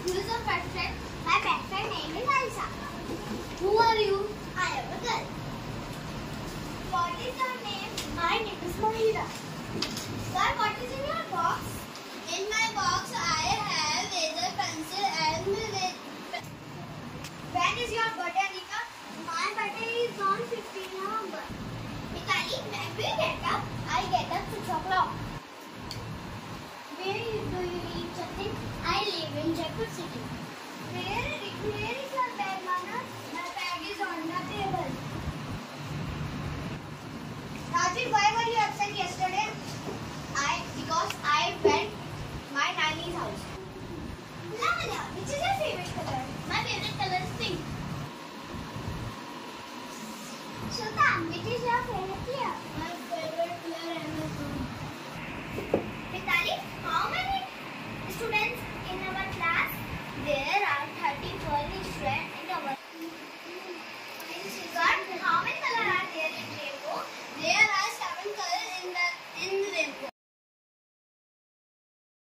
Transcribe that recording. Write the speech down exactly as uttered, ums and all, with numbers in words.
Who is your best friend? My best friend name is Aisha. Who are you? I am a girl. What is your name? My name is Mahira. Sir, what is in your box? In my box, I have eraser, pencil, and pen. When is your birthday, Anika? My birthday is on fifteenth November. Mikali, when do you get up? I get up six o'clock. Where do you live, Jatin? I live in Jaipur city. Where, where is